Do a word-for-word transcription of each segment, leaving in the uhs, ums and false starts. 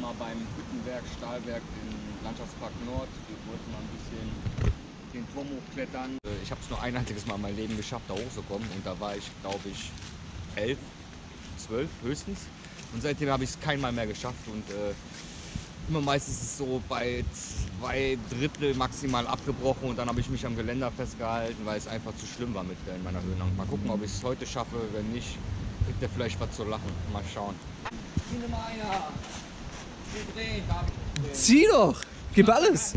mal beim Hüttenwerk, Stahlwerk im Landschaftspark Nord. Wir wollten mal ein bisschen den Turm hochklettern. Ich habe es nur ein einziges Mal in meinem Leben geschafft, da hochzukommen. Und da war ich, glaube ich, elf, zwölf höchstens. Und seitdem habe ich es kein Mal mehr geschafft. Und äh, immer meistens ist es so bei zwei Drittel maximal abgebrochen. Und dann habe ich mich am Geländer festgehalten, weil es einfach zu schlimm war mit in meiner Höhenangst. Mal gucken, ob ich es heute schaffe. Wenn nicht, kriegt er vielleicht was zu lachen. Mal schauen. Zieh mal einer. Drehen, darf ich drehen. Zieh doch! Gib alles!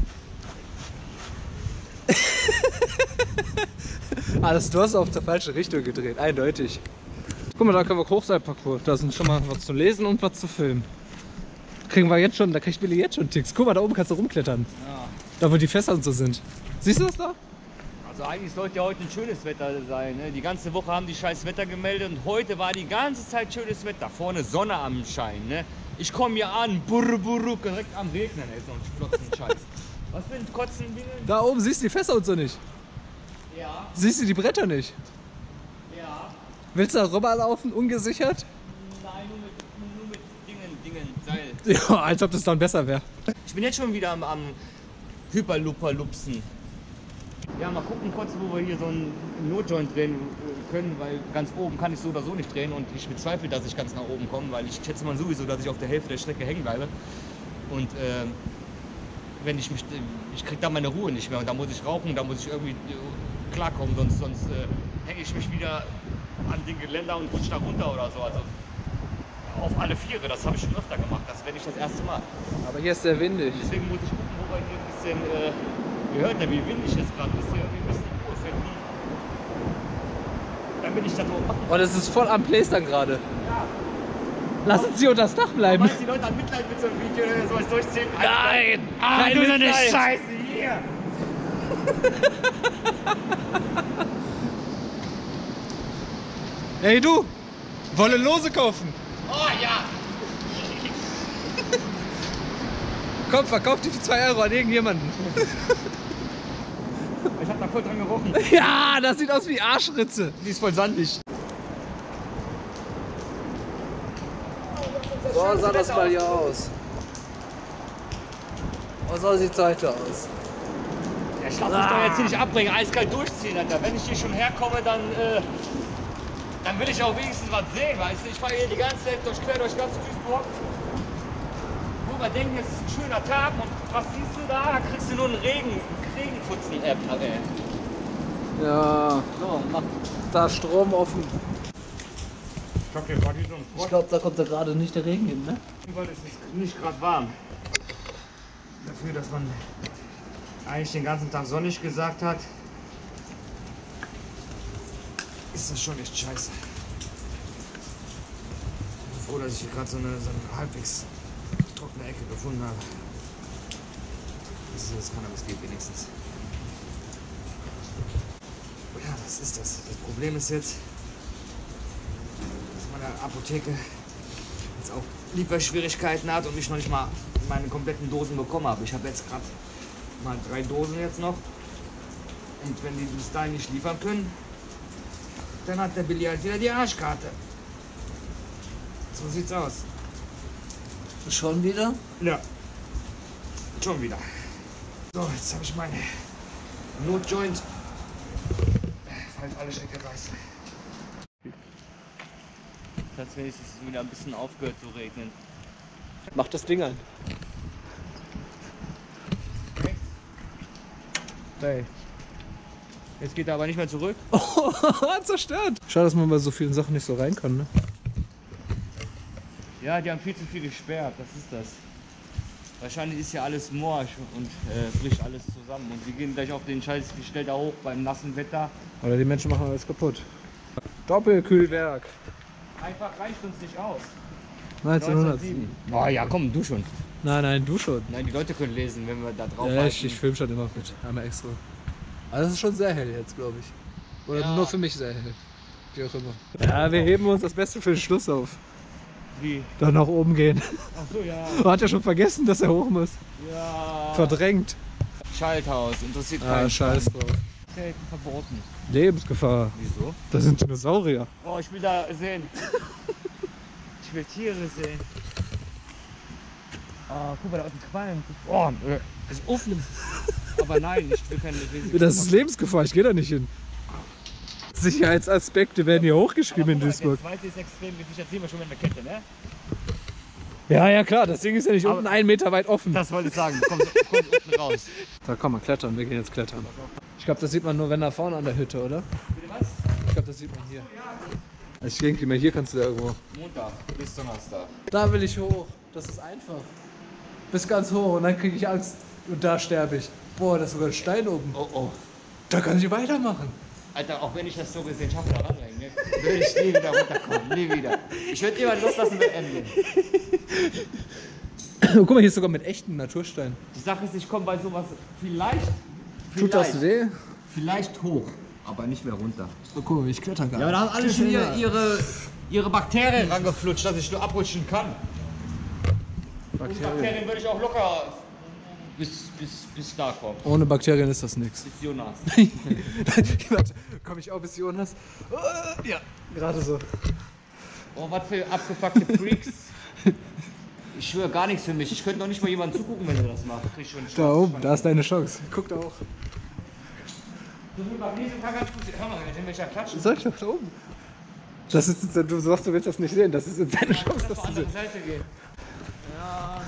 Alles, du hast auf der falsche Richtung gedreht, eindeutig. Guck mal, da können wir Hochseilparcours. Da sind schon mal was zu lesen und was zu filmen. Kriegen wir jetzt schon, da kriegt Billy jetzt schon Ticks. Guck mal, da oben kannst du rumklettern. Ja. Da wo die Fässer und so sind. Siehst du das da? Also eigentlich sollte ja heute ein schönes Wetter sein. Ne? Die ganze Woche haben die scheiß Wetter gemeldet und heute war die ganze Zeit schönes Wetter. Vorne Sonne am Schein. Ne? Ich komme hier an, burr, burr, direkt am Regnen. Ey, so ein Klotzen Scheiß. Was für ein Kotzen? Da oben siehst du die Fässer und so nicht. Ja. Siehst du die Bretter nicht? Ja. Willst du da rüberlaufen, ungesichert? Nein, nur mit, nur mit Dingen, Dingen, Seil. Ja, als ob das dann besser wäre. Ich bin jetzt schon wieder am, am Hyperlupper-Lupsen. Ja, mal gucken kurz, wo wir hier so einen Notjoint drehen können, weil ganz oben kann ich so oder so nicht drehen und ich bezweifle, dass ich ganz nach oben komme, weil ich schätze mal sowieso, dass ich auf der Hälfte der Strecke hängen bleibe. Und äh, wenn ich mich, ich krieg da meine Ruhe nicht mehr und da muss ich rauchen, da muss ich irgendwie klarkommen, sonst, sonst äh, hänge ich mich wieder an den Geländer und rutsche da runter oder so. Also auf alle Viere, das habe ich schon öfter gemacht, das wäre nicht das erste Mal. Aber hier ist sehr windig. Deswegen muss ich gucken, wo wir hier ein bisschen, äh, ihr hört ja, wie windig es gerade ist, hier irgendwie ein bisschen Ruhe finden. Dann bin ich da so machen. Und es ist voll am Plästern gerade. Ja. Lass uns hier unter das Dach bleiben. Meinst du, die Leute haben Mitleid mit so einem Video oder sowas durchziehen? Nein! Ah, kein du so eine Mitleid. Scheiße hier! Hey du! Wollen Lose kaufen? Oh ja! Komm, verkauf die für zwei Euro an irgendjemanden. Ich hab da voll dran gerochen. Ja, das sieht aus wie Arschritze. Die ist voll sandig. So sah das mal hier aus. Und so sieht es heute aus. Ja, ich lass mich doch jetzt hier nicht abbringen, eiskalt durchziehen, Alter. Wenn ich hier schon herkomme, dann, äh, dann will ich auch wenigstens was sehen, weißt du? Ich fahre hier die ganze Zeit durch, quer durch ganz Duisburg. Wo wir denken, es ist ein schöner Tag und was siehst du da? Da kriegst du nur einen Regen, Regenputzen-App, ey. Ja, So, mach. da ist Strom offen. Ich hab hier gerade so einen Ich glaube, da kommt da gerade nicht der Regen hin, ne? Weil es ist nicht gerade warm. Dafür, dass man eigentlich den ganzen Tag sonnig gesagt hat, ist das schon echt scheiße. Ich bin froh, dass ich hier gerade so eine, so eine halbwegs trockene Ecke gefunden habe. Das ist das Cannabis geht wenigstens. Ja, das ist das. Das Problem ist jetzt, dass meine Apotheke jetzt auch Lieferschwierigkeiten hat und ich noch nicht mal meine kompletten Dosen bekommen habe. Ich habe jetzt gerade mal drei Dosen jetzt noch. Und wenn die bis dahin nicht liefern können, dann hat der Billy halt wieder die Arschkarte. So sieht's aus. Schon wieder? Ja. Schon wieder. So, jetzt habe ich meine Notjoint. Falls alle Strecke reißt. Jetzt hat es wenigstens wieder ein bisschen aufgehört zu regnen. Mach das Ding an. Hey. Jetzt geht er aber nicht mehr zurück. Oh, zerstört. Schade, dass man bei so vielen Sachen nicht so rein kann, ne? Ja, die haben viel zu viel gesperrt, das ist das. Wahrscheinlich ist ja alles morsch und äh, bricht alles zusammen. Und wir gehen gleich auf den scheiß Gestell da hoch beim nassen Wetter. Oder die Menschen machen alles kaputt. Doppelkühlwerk. Einfach reicht uns nicht aus. neunzehnhundertsieben. Oh ja, komm, du schon. Nein, nein, du schon. Nein, die Leute können lesen, wenn wir da drauf Ja, halten. ich, ich filme schon immer mit. Einmal extra. Aber das ist schon sehr hell jetzt, glaube ich. Oder Ja. nur für mich sehr hell. Wie auch immer. Ja, wir heben uns das Beste für den Schluss auf. Wie? Dann nach oben gehen. Ach so, ja. Hat ja schon vergessen, dass er hoch muss. Ja. Verdrängt. Schalthaus, interessiert Ah, keinen. scheiß drauf. Zelten verboten. Lebensgefahr. Wieso? Das sind Dinosaurier. Oh, ich will da sehen. Ich will Tiere sehen. Oh, guck mal, da unten Qualm. Oh, das ist offen. Aber nein, ich will keine Risiko. Das ist Lebensgefahr, ich gehe da nicht hin. Sicherheitsaspekte werden hier hochgeschrieben in Duisburg. Der zweite ist extrem gesichert, sehen wir schon mit der Kette, ne? Ja, ja klar, das Ding ist ja nicht Aber unten einen Meter weit offen. Das wollte ich sagen, kommt, kommt unten raus. Da kann man klettern, wir gehen jetzt klettern. Ich glaube, das sieht man nur, wenn da vorne an der Hütte, oder? Bitte was? Ich glaube, das sieht man hier. Ich denke mal, hier kannst du da irgendwo. Montag bis Donnerstag. Da will ich hoch, das ist einfach. Bis ganz hoch und dann kriege ich Angst und da sterbe ich. Boah, da ist sogar ein Stein oben. Oh oh. Da kann ich weitermachen. Alter, auch wenn ich das so gesehen schaffe, da ranhängen, ne? Würde ich nie wieder runterkommen, nie wieder. Ich würde immer loslassen mit Ende. Oh, guck mal, hier ist sogar mit echten Natursteinen. Die Sache ist, ich komme bei sowas vielleicht, Tut das vielleicht, weh? vielleicht hoch, aber nicht mehr runter. Oh, guck mal, ich kletter gar Ja, aber da haben alle schon ihre, ihre, ihre Bakterien rangeflutscht, dass ich nur abrutschen kann. Bakterien. Und Bakterien würde ich auch locker bis, bis, bis da kommen. Ohne Bakterien ist das nichts. Bis Jonas. Komme ich auch bis Jonas? Ja, gerade so. Oh, was für abgefuckte Freaks. Ich schwöre gar nichts für mich. Ich könnte noch nicht mal jemanden zugucken, wenn du das machst. Krieg ich schon einen Da oben, da ist deine Chance. Guck da auch. So viel Magnesium kann ganz gut die Kamera, wenn ich ja klatschen. Soll ich doch da oben? Das ist jetzt, du sagst, du willst das nicht sehen. Das ist jetzt deine Chance, das zu sehen. Seite gehen. Ja.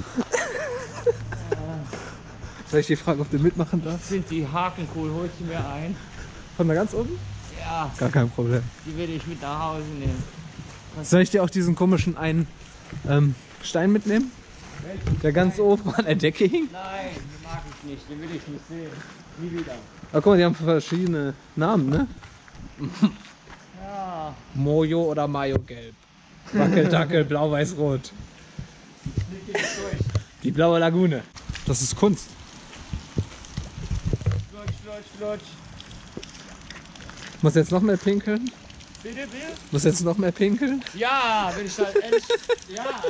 Soll ich die fragen, ob du mitmachen darfst? Sind die Haken cool? Hol ich die mir ein? Von da ganz oben? Ja. Gar kein Problem. Die will ich mit nach Hause nehmen. Soll ich dir auch diesen komischen einen ähm, Stein mitnehmen? Welchen? Der ganz oben an der Decke hing? Nein, den mag ich nicht. Den will ich nicht sehen. Nie wieder. Aber guck mal, die haben verschiedene Namen, ne? Ja. Mojo oder Mayo gelb. Wackeldackel, blau, weiß, rot. Blick hier nicht durch. Die blaue Lagune. Das ist Kunst. Flutsch, flutsch, flutsch. Muss jetzt noch mehr pinkeln? Bitte, bitte? Muss jetzt noch mehr pinkeln? Ja, wenn ich da ehrlich. Ja. Ja.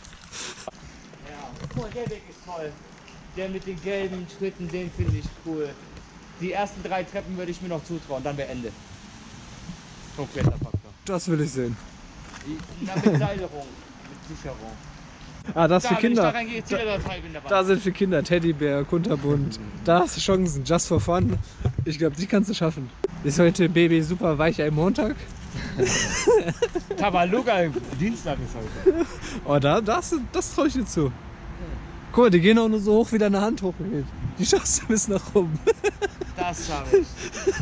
Guck mal, der Weg ist toll. Der mit den gelben Schritten, den finde ich cool. Die ersten drei Treppen würde ich mir noch zutrauen, dann wäre Ende. Hochkletterfaktor. Das will ich sehen. Na, mit Seilung, mit Sicherung. Ah, das Da, für wenn Kinder. ich da reingehe, zählt er dabei, bin dabei. Da sind für Kinder Teddybär, kunterbunt. Da hast du Chancen, just for fun. Ich glaube, die kannst du schaffen. Ist heute Baby super weich ein Montag? Tabaluga, Dienstag ist heute. Oh, da, das, das traue ich dir zu. Guck mal, die gehen auch nur so hoch, wie deine Hand hochgeht. Die schaffst du bis nach oben. Das schaffe ich.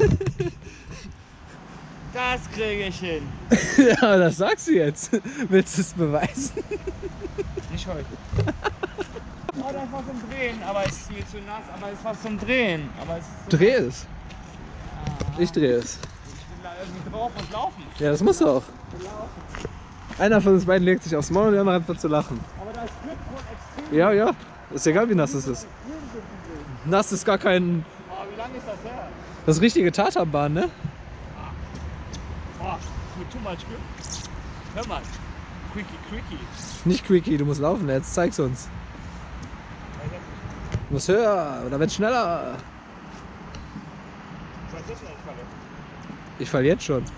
Das kriege ich hin. Ja, das sagst du jetzt. Willst du es beweisen? Nicht heute. Oh, das war zum Drehen, aber es ist mir zu nass, aber es war zum Drehen. Aber es ist zu Dreh es. Ich drehe es. Ich bin da irgendwie drauf und laufen. Ja, das musst du auch. Einer von uns beiden legt sich aufs Maul und der andere hat zu lachen. Aber da ist Gripgrund extrem. Ja, ja. Ist egal, wie nass es ist. Nass ist gar kein... Oh, wie lange ist das her? Das ist richtige Tatanbahn, ne? Oh, mit too much grip. Hör mal. Quickie, quickie. Nicht Quickie, du musst laufen, jetzt zeig's uns. Du musst höher oder wird schneller. Ich fall jetzt schon.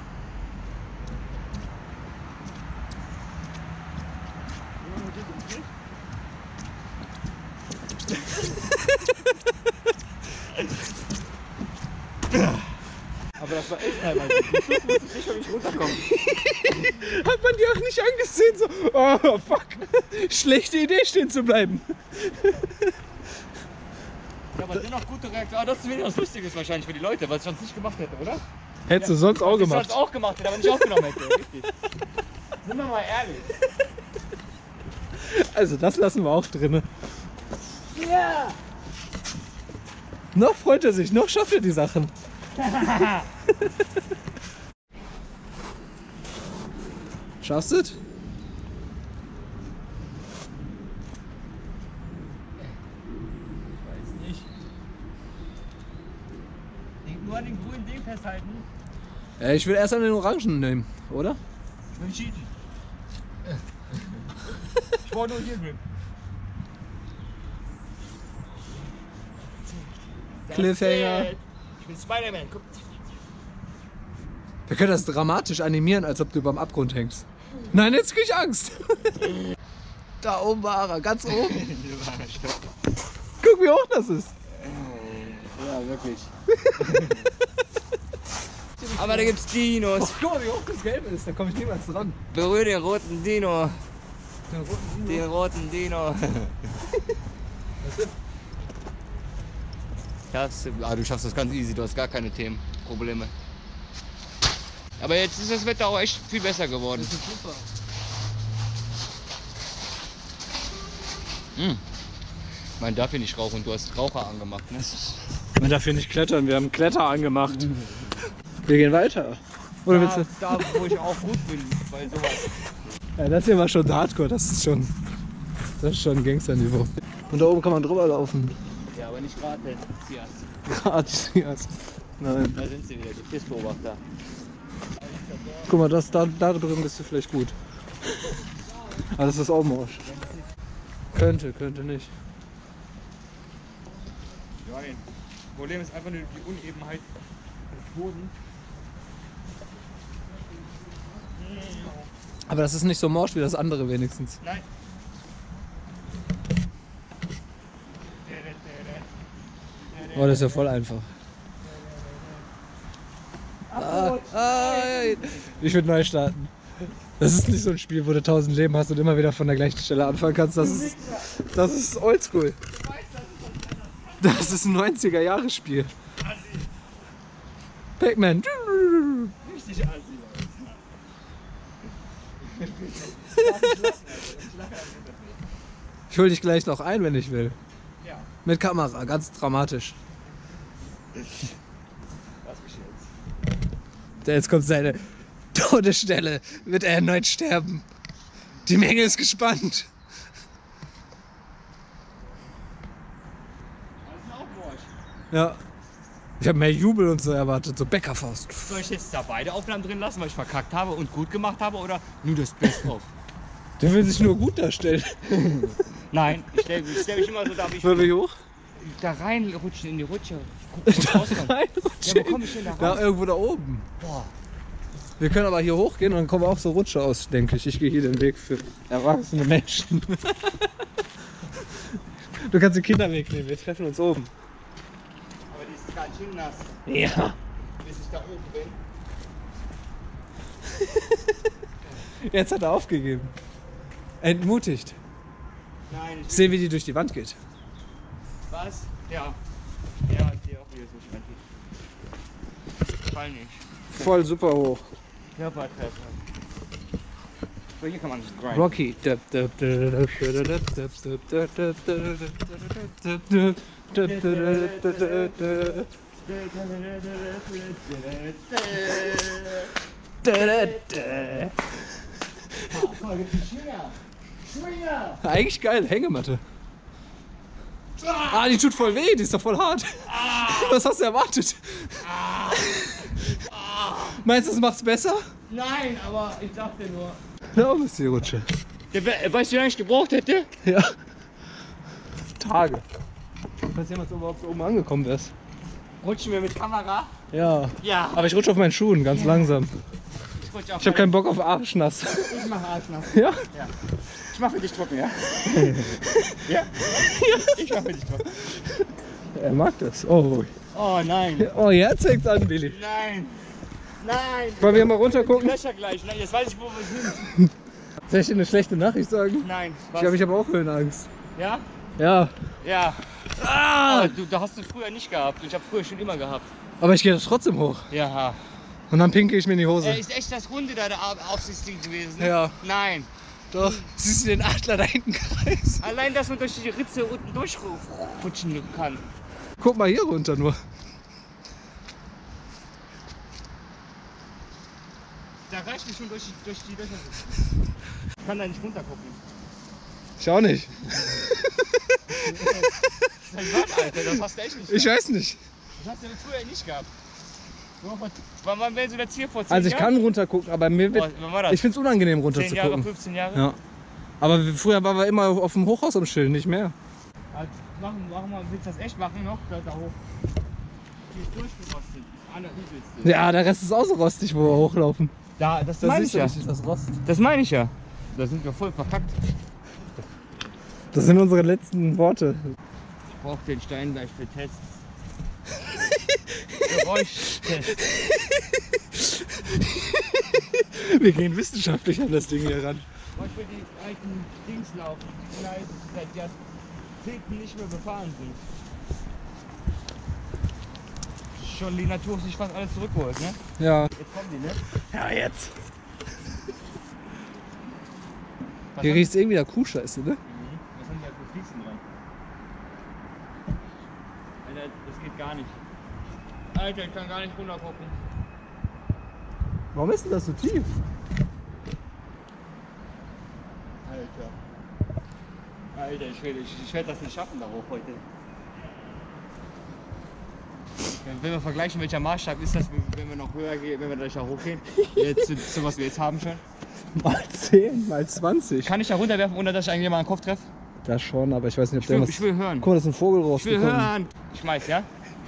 Aber das war echt teilweise. Zum Schluss musste ich nicht, ob ich runterkomme. Hat man die auch nicht angesehen? So, oh fuck. Schlechte Idee, stehen zu bleiben. Ja, aber dennoch gute Reaktion. Ah, das ist wieder was Lustiges wahrscheinlich für die Leute, was ich sonst nicht gemacht hätte, oder? Hättest du sonst auch Was ich gemacht. sonst auch gemacht hätte, aber nicht aufgenommen hätte. Richtig. Sind wir mal ehrlich. Also das lassen wir auch drin. Ja! Noch freut er sich, noch schafft er die Sachen. Schaffst du es? Weiß nicht. Nur an den grünen Ding festhalten. Ja, ich will erst an den Orangen nehmen, oder? Ich will cheaten. Ich wollte nur hier drin. Cliffhanger. Ich bin Spider-Man, guck. Wir können das dramatisch animieren, als ob du beim Abgrund hängst. Nein, jetzt krieg ich Angst. Da oben war er, ganz oben. Guck, wie hoch das ist. Ja, wirklich. Aber da gibt's Dinos. Oh, guck mal, wie hoch das Gelbe ist, da komme ich niemals dran. Berühr den roten Dino. Den roten Den roten Dino. Das, ah, du schaffst das ganz easy, du hast gar keine Themen, Probleme. Aber jetzt ist das Wetter auch echt viel besser geworden. Das ist super. Hm. Man darf hier nicht rauchen, du hast Raucher angemacht, ne? Man darf hier nicht klettern, wir haben Kletter angemacht. Wir gehen weiter. Oder willst Da, du? da, wo ich auch gut bin, bei sowas. Ja, das hier war schon Hardcore, das ist schon, das ist schon Gangsterniveau. Und da oben kann man drüber laufen. Ja, aber nicht gerade, Zias. Gratis, yes. Nein. Da sind sie wieder, die Pissbeobachter. Guck mal, das, da, da drüben bist du vielleicht gut. Aber das ist auch morsch. Könnte, könnte nicht. Nein. Das Problem ist einfach nur die Unebenheit des Bodens. Aber das ist nicht so morsch wie das andere wenigstens. Nein. Oh, das ist ja voll einfach. Ah, ah, ich würde neu starten. Das ist nicht so ein Spiel, wo du tausend Leben hast und immer wieder von der gleichen Stelle anfangen kannst. Das ist, das ist oldschool. Das ist ein neunziger Jahre Spiel. Pac-Man. Richtig assi. Ich hol dich gleich noch ein, wenn ich will. Ja. Mit Kamera, ganz dramatisch. Was mich jetzt? Jetzt kommt seine Todesstelle. Wird er erneut sterben. Die Menge ist gespannt. Das ist auch morsch. Ja. Ich habe mehr Jubel und so erwartet, so Bäckerfaust. Soll ich jetzt da beide Aufnahmen drin lassen, weil ich verkackt habe und gut gemacht habe, oder nur das Best-of? Der will sich nur gut darstellen. Nein, ich stelle stell mich immer so da, wie ich Wollen wir hier hoch? da reinrutschen in die Rutsche. Guck, wo ich rauskomme. Ja, wo komme ich denn da Da raus? irgendwo da oben. Boah. Wir können aber hier hochgehen und dann kommen auch so Rutsche aus, denke ich. Ich gehe hier den Weg für erwachsene Menschen. Du kannst den Kinderweg nehmen, wir treffen uns oben. Aber die ist ganz schön nass, Ja. bis ich da oben bin. Jetzt hat er aufgegeben. Entmutigt. Nein, ich Sehen, wie die durch die Wand geht. Was? Ja. Ja, ich sehe auch wieder so schön. Fall nicht. Voll super hoch. Körpertreffer. So, hier kann man nicht grinden. Rocky. Eigentlich geil, Hängematte. Ah, die tut voll weh, die ist doch voll hart. Was hast du erwartet? Meinst du, das macht's besser? Nein, aber ich dachte nur. Da oben ist die Rutsche. Der, weißt du, wie lange ich gebraucht hätte? Ja. Tage. Falls jemand überhaupt so oben angekommen wärst. Rutschen wir mit Kamera? Ja. Ja. Aber ich rutsche auf meinen Schuhen, ganz langsam. Ich rutsche auf Ich habe keinen Bock auf Arschnass. Ich mache Arschnass. Ja? Ja. Ich mache für dich trocken, ja? Ja? Ich mache für dich trocken. Er mag das. Oh, Oh nein. oh jetzt fängt's an, Billy. Nein. Nein. Wollen wir mal runter gucken? Löcher gleich. Nein, jetzt weiß ich, wo wir sind. Soll ich dir eine schlechte Nachricht sagen? Nein. Ich glaube, ich habe auch Höhenangst. Ja? Ja. Ja. Ah! Aber du, da hast du früher nicht gehabt. Ich habe früher schon immer gehabt. Aber ich gehe das trotzdem hoch. Ja. Und dann pinke ich mir in die Hose. Äh, ist echt das Runde da der Aufsichtsding gewesen? Ja. Nein. Doch. Siehst du den Adler da hinten kreisen? Allein, dass man durch die Ritze unten durchrutschen kann. Guck mal hier runter nur. Da reicht mir schon durch die, durch die Löcher. Ich kann da nicht runter gucken. Ich auch nicht. Das ist Quatsch, Alter, das hast du echt nicht Ich gehabt. weiß nicht. Das hast du früher nicht gehabt. Wann wann wäre so das Ziel vor zehn Also ich Jahren? kann runter gucken, aber mir Boah, wird, wann war das? ich finde es unangenehm runter zehn zu Jahre, gucken. fünfzehn Jahre? Ja. Aber wir- früher waren wir immer auf dem Hochhaus am Chillen, nicht mehr. Also, machen, machen wir, willst du das echt machen noch? Da, da hoch. Die ist durchgerostet. Das allerübelste. Ja, der Rest ist auch so rostig, wo wir hochlaufen. Da, das Da meine siehst ich du ja. richtig das Rost. Das meine ich ja. Da sind wir voll verkackt. Das sind unsere letzten Worte. Ich brauche den Stein gleich für Tests. Geräuschtest. Wir gehen wissenschaftlich an das Ding hier ran. Ich will die alten Dings laufen, die vielleicht seit Jahrzehnten nicht mehr befahren sind. Schon die Natur sich fast alles zurückgeholt, ne? Ja. Jetzt kommen die, ne? Ja, jetzt. Was Hier haben- riecht es irgendwie nach Kuhscheiße, ne? Mhm. Was haben die da für Fließen dran? Alter, das geht gar nicht. Alter, ich kann gar nicht runtergucken. Warum ist denn das so tief? Alter. Alter, ich werde ich, ich werd das nicht schaffen da hoch heute. Wenn wir vergleichen, welcher Maßstab ist das, wenn wir noch höher gehen, wenn wir gleich da hochgehen, jetzt zu, zu was wir jetzt haben schon. Mal zehn, mal zwanzig. Kann ich da runterwerfen, ohne dass ich eigentlich mal einen Kopf treffe? Das schon, aber ich weiß nicht, ob Ich der will, was... ich will hören. Guck mal, da ist ein Vogel Ich will rausgekommen. hören. Ich schmeiß, ja?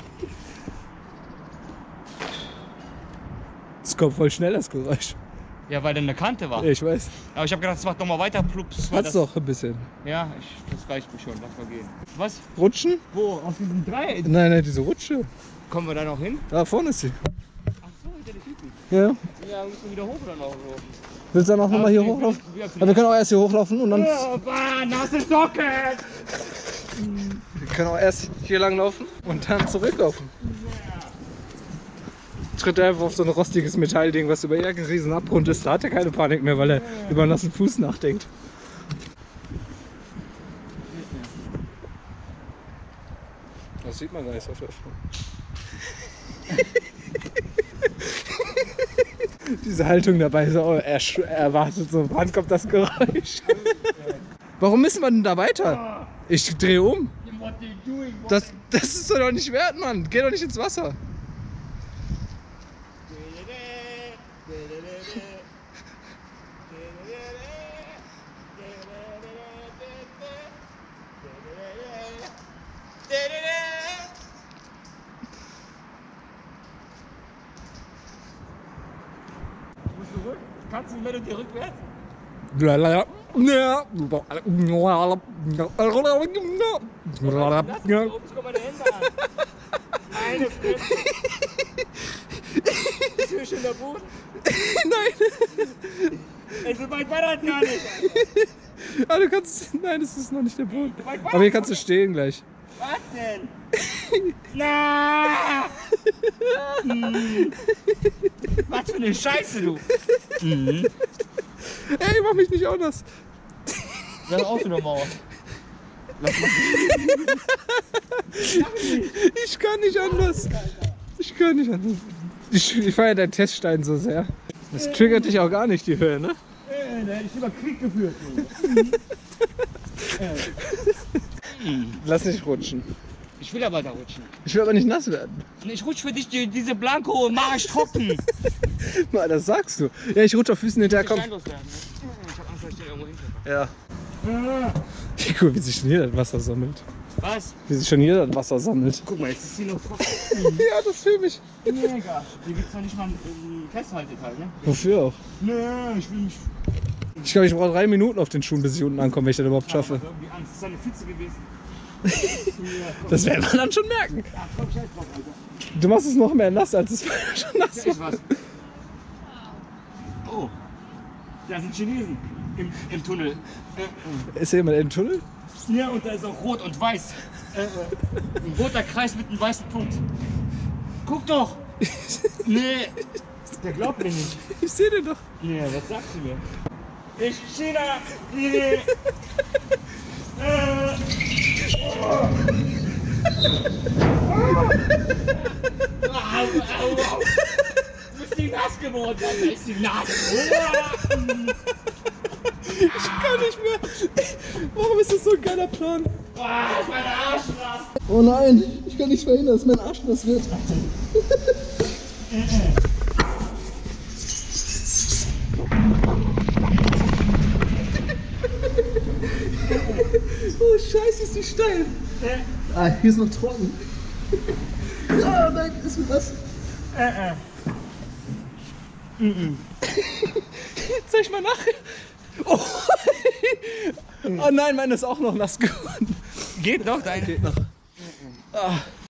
Das kommt voll schnell, das Geräusch. Ja, weil da eine Kante war. Ja, ich weiß. Aber ich habe gedacht, es macht nochmal weiter, plups. weil Hat's das- doch ein bisschen. Ja, ich, das reicht mir schon, lass mal gehen. Was? Rutschen? Wo? Aus diesem Dreieck? Nein, nein, diese Rutsche. Kommen wir da noch hin? Da vorne ist sie. Ach so, hinter den Typen. Ja. Ja, müssen wir wieder hoch oder noch so? Willst du dann auch nochmal hier Okay, hochlaufen? ja, Ja, wir können auch erst hier hochlaufen und dann... Oh, bah, nasse Socken! Wir können auch erst hier lang laufen und dann zurücklaufen. Tritt einfach auf so ein rostiges Metallding, was über irgendeinen riesen Abgrund ist. Da hat er keine Panik mehr, weil er über einen nassen Fuß nachdenkt. Das sieht man gar nicht so viel. Diese Haltung dabei, so oh, er, sch- er wartet so, wann kommt das Geräusch? Warum müssen wir denn da weiter? Ich drehe um. What they doing? What Das, das ist doch nicht wert, Mann. Geh doch nicht ins Wasser. Musst du rück? Kannst du die Melodie rückwärts? Lass mich oben, ich komm meine Hände an. Meine Fresse. Ist hier schon der Boden? Nein! Ey, so weit war das gar nicht. Ah, du kannst. Nein, das ist noch nicht der Boden. So weit war Aber hier das kannst du stehen gleich. Was denn? Na! Hm. Was für eine Scheiße, du! Mhm. Ey, mach mich nicht auch nass. Lass auch wieder Mauer. Lass mal. Ich kann nicht anders. Ich kann nicht anders. Ich, ich feiere deinen Teststein so sehr. Das triggert dich auch gar nicht, die Höhe, ne? Äh, da hätte ich lieber Krieg geführt. Lass nicht rutschen. Ich will aber da rutschen. Ich will aber nicht nass werden. Ich rutsche für dich die, diese Blanco Marsch trocken. Mal, das sagst du. Ja, ich rutsche auf Füßen hinterher, komm. Steinlos werden, ne? Ich hab Angst, dass ich den irgendwo hinterher. Ja. Guck, wie sich schon hier das Wasser sammelt. Was? Wie sich schon hier das Wasser sammelt. Guck mal, jetzt ist sie noch trocken. Ja, das filme ich. Mega. Hier gibt's noch nicht mal ein Festhalteteil, ne? Wofür auch? Nö, ich will mich. Ich glaube, ich brauche drei Minuten auf den Schuhen, bis ich unten ankomme, wenn ich das überhaupt Ich hab schaffe. irgendwie Angst. Das ist eine Pfütze gewesen. Das werden wir dann schon merken. Ja, komm, scheiß drauf, Alter. Du machst es noch mehr nass, als es vorher schon nass Sag ich war. was. Oh. Da sind Chinesen im, im Tunnel. Äh, Ist hier jemand im Tunnel? äh. Ja, und da ist auch rot und weiß. Äh, äh. Ein roter Kreis mit einem weißen Punkt. Guck doch! Nee, der glaubt mir nicht. Ich sehe den doch. Nee, was sagst du mir? Ich China! Nee! Äh. Oh. Au, au, au. Du bist die nass geworden, Alter. Ist die nass. Ich kann nicht mehr. Warum ist das so ein geiler Plan? Boah, ist mein Arsch nass. Oh nein, ich kann nicht verhindern, dass mein Arsch nass wird. Oh scheiße, ist die steil. Ah, hier ist noch trocken. Ah nein, ist mir was. Äh, äh. Zeig mal nach. Oh. Oh nein, meine ist auch noch nass geworden. Geht noch deine? Geht noch. Ah.